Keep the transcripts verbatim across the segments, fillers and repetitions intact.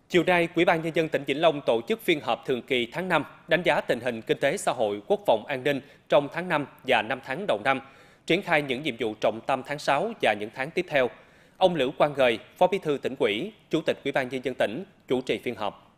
Chiều nay, Ủy ban Nhân dân tỉnh Vĩnh Long tổ chức phiên họp thường kỳ tháng năm, đánh giá tình hình kinh tế xã hội, quốc phòng an ninh trong tháng năm và năm tháng đầu năm, triển khai những nhiệm vụ trọng tâm tháng sáu và những tháng tiếp theo. Ông Lữ Quang Gời, Phó Bí thư Tỉnh ủy, Chủ tịch Ủy ban Nhân dân tỉnh, chủ trì phiên họp.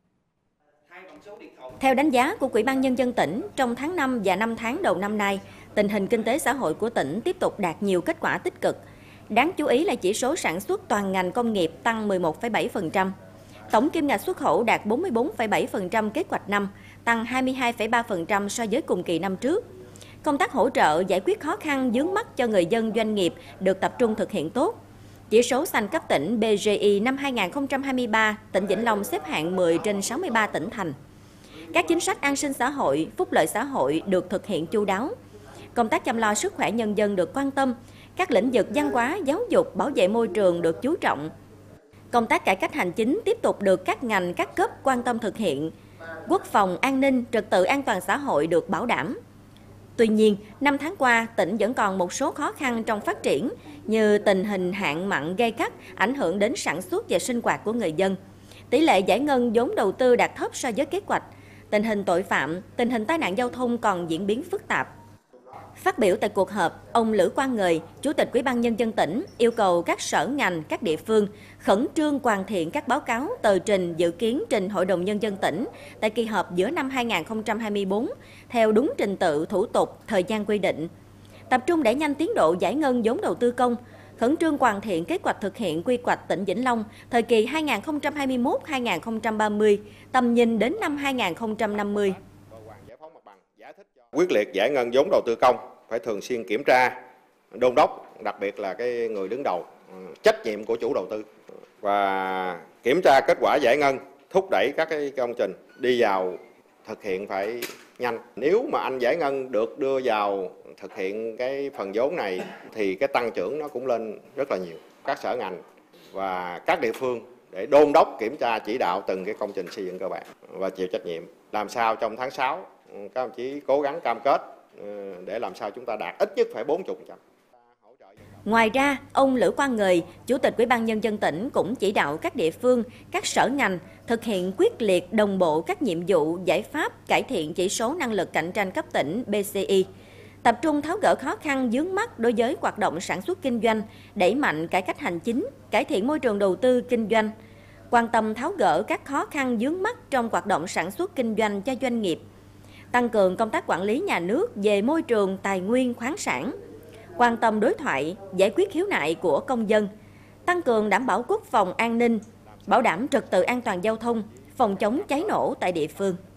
Theo đánh giá của Ủy ban Nhân dân tỉnh, trong tháng năm và năm tháng đầu năm nay, tình hình kinh tế xã hội của tỉnh tiếp tục đạt nhiều kết quả tích cực. Đáng chú ý là chỉ số sản xuất toàn ngành công nghiệp tăng mười một phẩy bảy phần trăm. Tổng kim ngạch xuất khẩu đạt bốn mươi tư phẩy bảy phần trăm kế hoạch năm, tăng hai mươi hai phẩy ba phần trăm so với cùng kỳ năm trước. Công tác hỗ trợ giải quyết khó khăn vướng mắc cho người dân doanh nghiệp được tập trung thực hiện tốt. Chỉ số xanh cấp tỉnh B G I năm hai nghìn không trăm hai mươi ba, tỉnh Vĩnh Long xếp hạng mười trên sáu mươi ba tỉnh thành. Các chính sách an sinh xã hội, phúc lợi xã hội được thực hiện chu đáo. Công tác chăm lo sức khỏe nhân dân được quan tâm. Các lĩnh vực văn hóa, giáo dục, bảo vệ môi trường được chú trọng. Công tác cải cách hành chính tiếp tục được các ngành, các cấp quan tâm thực hiện. Quốc phòng, an ninh, trật tự an toàn xã hội được bảo đảm. Tuy nhiên, năm tháng qua, tỉnh vẫn còn một số khó khăn trong phát triển, như tình hình hạn mặn gay gắt ảnh hưởng đến sản xuất và sinh hoạt của người dân. Tỷ lệ giải ngân vốn đầu tư đạt thấp so với kế hoạch. Tình hình tội phạm, tình hình tai nạn giao thông còn diễn biến phức tạp. Phát biểu tại cuộc họp, ông Lữ Quang Gời, Chủ tịch Ủy ban Nhân dân tỉnh, yêu cầu các sở ngành, các địa phương khẩn trương hoàn thiện các báo cáo, tờ trình dự kiến trình Hội đồng Nhân dân tỉnh tại kỳ họp giữa năm hai nghìn không trăm hai mươi tư theo đúng trình tự, thủ tục, thời gian quy định. Tập trung đẩy nhanh tiến độ giải ngân vốn đầu tư công, khẩn trương hoàn thiện kế hoạch thực hiện quy hoạch tỉnh Vĩnh Long thời kỳ hai nghìn không trăm hai mươi mốt đến hai nghìn không trăm ba mươi, tầm nhìn đến năm hai nghìn không trăm năm mươi. Quyết liệt giải ngân vốn đầu tư công, phải thường xuyên kiểm tra, đôn đốc, đặc biệt là cái người đứng đầu, trách nhiệm của chủ đầu tư và kiểm tra kết quả giải ngân, thúc đẩy các cái công trình đi vào thực hiện phải nhanh. Nếu mà anh giải ngân được đưa vào thực hiện cái phần vốn này thì cái tăng trưởng nó cũng lên rất là nhiều. Các sở ngành và các địa phương để đôn đốc, kiểm tra, chỉ đạo từng cái công trình xây dựng cơ bản và chịu trách nhiệm. Làm sao trong tháng sáu các đồng chí cố gắng cam kết để làm sao chúng ta đạt ít nhất phải bốn mươi phần trăm. Ngoài ra, ông Lữ Quang Gời, Chủ tịch Ủy ban Nhân dân tỉnh cũng chỉ đạo các địa phương, các sở ngành thực hiện quyết liệt đồng bộ các nhiệm vụ, giải pháp cải thiện chỉ số năng lực cạnh tranh cấp tỉnh B C I, tập trung tháo gỡ khó khăn vướng mắc đối với hoạt động sản xuất kinh doanh, đẩy mạnh cải cách hành chính, cải thiện môi trường đầu tư kinh doanh, quan tâm tháo gỡ các khó khăn vướng mắc trong hoạt động sản xuất kinh doanh cho doanh nghiệp, tăng cường công tác quản lý nhà nước về môi trường, tài nguyên, khoáng sản, quan tâm đối thoại, giải quyết khiếu nại của công dân, tăng cường đảm bảo quốc phòng an ninh, bảo đảm trật tự an toàn giao thông, phòng chống cháy nổ tại địa phương.